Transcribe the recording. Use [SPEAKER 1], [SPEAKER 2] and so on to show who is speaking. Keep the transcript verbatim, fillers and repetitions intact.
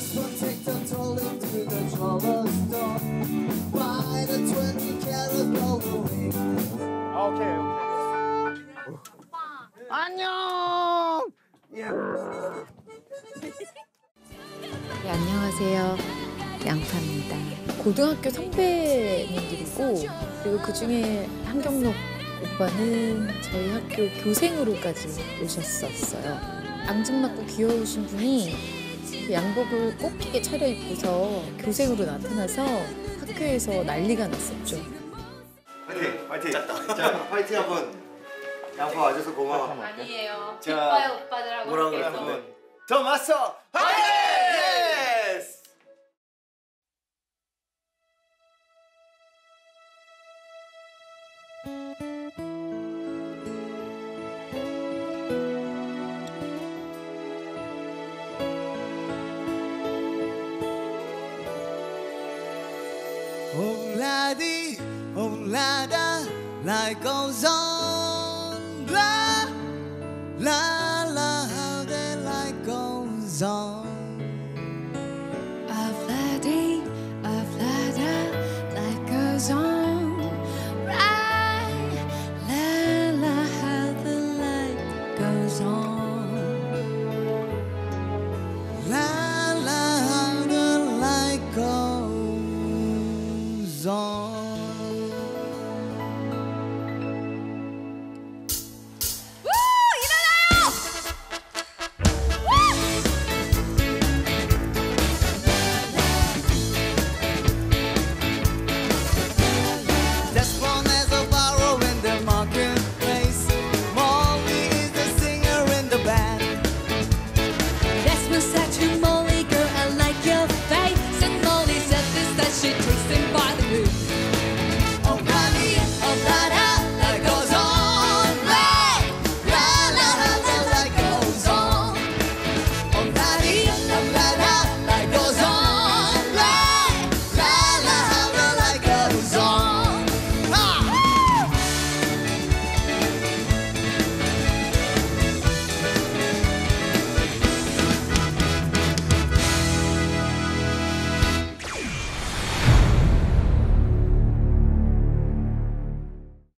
[SPEAKER 1] 오케이 오케이. 안녕.
[SPEAKER 2] 네, 안녕하세요. 양파입니다. 고등학교 선배님들이고 그리고 그중에 한경록 오빠는 저희 학교 교생으로까지 오셨었어요. 앙증맞고 귀여우신 분이 양복을 꽃게 차려입고서 교생으로 나타나서 학교에서 난리가 났었죠.
[SPEAKER 3] 화이팅! 화이팅! 자, 화이팅 한번. 양파 와줘서 고마워.
[SPEAKER 2] 아니에요.
[SPEAKER 3] 자,
[SPEAKER 2] 오빠의 오빠들하고
[SPEAKER 3] 뭐라고
[SPEAKER 2] 함께해서.
[SPEAKER 3] 그러면 더 마스터 화이팅! 예스!
[SPEAKER 4] Obladi, oblada, life goes on. La, la, la, how the light goes on.